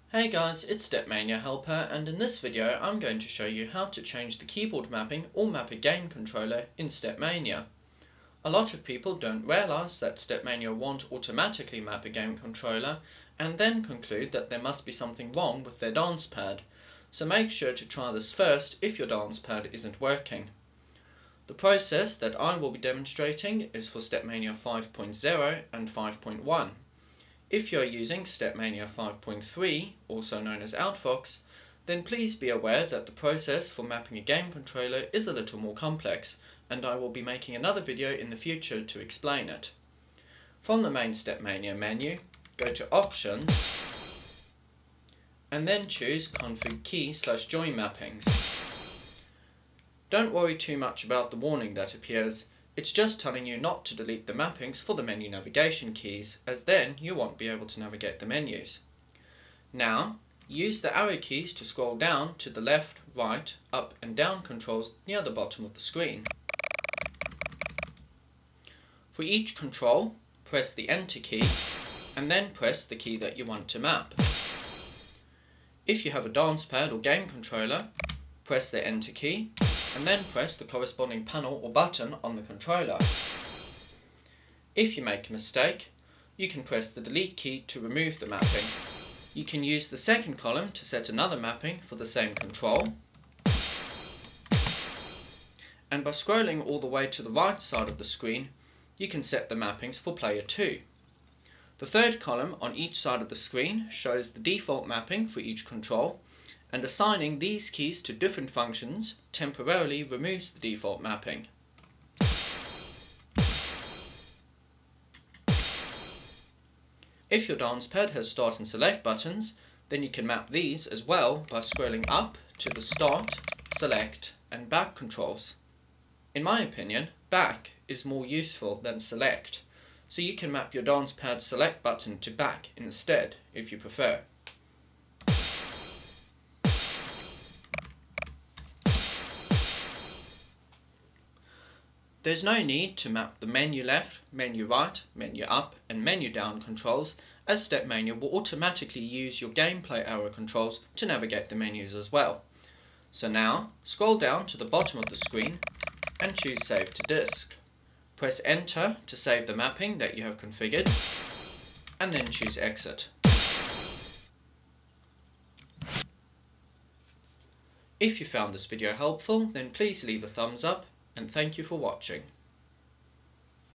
Hey guys, it's StepMania Helper, and in this video I'm going to show you how to change the keyboard mapping or map a game controller in StepMania. A lot of people don't realise that StepMania won't automatically map a game controller and then conclude that there must be something wrong with their dance pad, so make sure to try this first if your dance pad isn't working. The process that I will be demonstrating is for StepMania 5.0 and 5.1. If you are using StepMania 5.3, also known as OutFox, then please be aware that the process for mapping a game controller is a little more complex, and I will be making another video in the future to explain it. From the main StepMania menu, go to Options, and then choose Config Key/Join Mappings. Don't worry too much about the warning that appears. It's just telling you not to delete the mappings for the menu navigation keys, as then you won't be able to navigate the menus. Now, use the arrow keys to scroll down to the left, right, up and down controls near the bottom of the screen. For each control, press the Enter key, and then press the key that you want to map. If you have a dance pad or game controller, press the Enter key, and then press the corresponding panel or button on the controller. If you make a mistake, you can press the Delete key to remove the mapping. You can use the second column to set another mapping for the same control. And by scrolling all the way to the right side of the screen, you can set the mappings for player 2. The third column on each side of the screen shows the default mapping for each control, and assigning these keys to different functions temporarily removes the default mapping. If your dance pad has Start and Select buttons, then you can map these as well by scrolling up to the Start, Select and Back controls. In my opinion, Back is more useful than Select, so you can map your dance pad Select button to Back instead if you prefer. There's no need to map the menu left, menu right, menu up and menu down controls, as StepMania will automatically use your gameplay arrow controls to navigate the menus as well. So now, scroll down to the bottom of the screen and choose Save to Disk. Press Enter to save the mapping that you have configured, and then choose Exit. If you found this video helpful, then please leave a thumbs up, and thank you for watching.